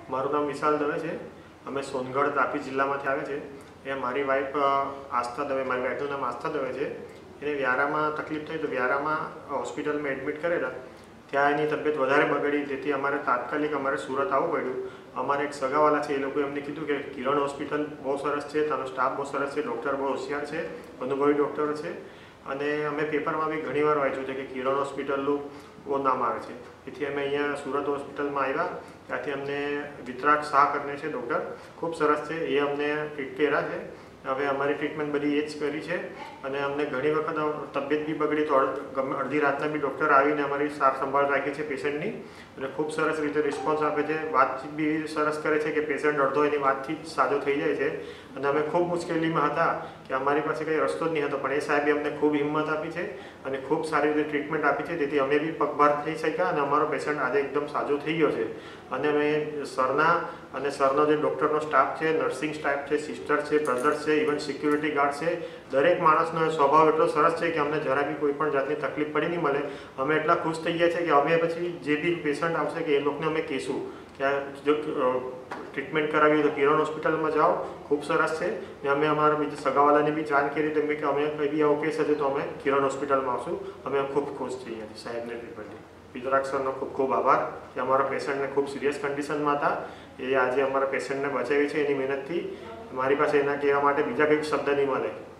મારું નામ વિશાલ દવે છે। અમે સોનગઢ તાપી જિલ્લામાંથી આવે છે। એ મારી વાઈફ આસ્થા દવે, મારી વાઈફનું નામ આસ્થા દવે છે। એને વ્યારામાં તકલીફ થઈ તો વ્યારામાં હોસ્પિટલમાં એડમિટ કરેલા। ત્યાં એની તબિયત વધારે બગડી, જેથી અમારે તાત્કાલિક સુરત આવવું પડ્યું। અમારે એક સગાવાલા છે, એ લોકોએ અમને કીધું કે કિરણ હોસ્પિટલ બહુ સરસ છે, ત્યાંનો સ્ટાફ બહુ સરસ છે, ડૉક્ટર બહુ હોશિયાર છે, અનુભવી ડૉક્ટર છે। અને અમે પેપરમાં બી ઘણીવાર વાંચ્યું છે કે કિરણ હોસ્પિટલનું બહુ નામ આવે છે। તેથી અમે અહીંયા સુરત હોસ્પિટલમાં આવ્યા। ત્યાંથી અમને વિતરાગ શાહ કરીને છે ડૉક્ટર, ખૂબ સરસ છે, એ અમને ટ્રીટ કર્યા છે। હવે અમારી ટ્રીટમેન્ટ બધી એ જ કરી છે અને અમને ઘણી વખત તબિયત બી બગડી તો અડધી રાતના બી ડૉક્ટર આવીને અમારી સાર સંભાળ રાખે છે પેશન્ટની, અને ખૂબ સરસ રીતે રિસ્પોન્સ આપે છે। વાતચીત બી સરસ કરે છે કે પેશન્ટ અડધો એની વાતથી જ સાજો થઈ જાય છે। અને અમે ખૂબ મુશ્કેલીમાં હતા કે અમારી પાસે કંઈ રસ્તો જ નહીં હતો, પણ એ સાહેબે અમને ખૂબ હિંમત આપી છે અને ખૂબ સારી રીતે ટ્રીટમેન્ટ આપી છે, જેથી અમે બી પગભર થઈ શક્યા અને અમારો પેશન્ટ આજે એકદમ સાજો થઈ ગયો છે। અને અમે સરનો જે ડૉક્ટરનો સ્ટાફ છે, નર્સિંગ સ્ટાફ છે, સિસ્ટર છે, બ્રધર્સ છે, ઇવન સિક્યુરિટી ગાર્ડ છે, દરેક માણસનો સ્વભાવ એટલો સરસ છે કે અમને જરા બી કોઈ પણ જાતની તકલીફ પડી નહીં મળે। અમે એટલા ખુશ થઈ ગયા છે કે અમે પછી જે બી પેશન્ટ આવશે કે એ લોકોને અમે કહીશું કે જો ટ્રીટમેન્ટ કરાવી તો કિરણ હોસ્પિટલમાં જાઓ, ખૂબ સરસ છે। ને અમે અમારા બીજા સગાવાલાને બી જાણ કરી તેમને કે અમે કંઈ બી આવું કેસ હશે તો અમે કિરણ હોસ્પિટલમાં આવશું। અમે ખૂબ ખુશ છીએ સાહેબને ટ્રીટમેન્ટથી। વિતરાગ સરનો ખૂબ ખૂબ આભાર કે અમારા પેશન્ટને ખૂબ સિરિયસ કન્ડિશનમાં હતા, એ આજે અમારા પેશન્ટને બચાવી છે એની મહેનતથી। મારી પાસે એના કહેવા માટે બીજા કંઈક શબ્દ નહીં મળે।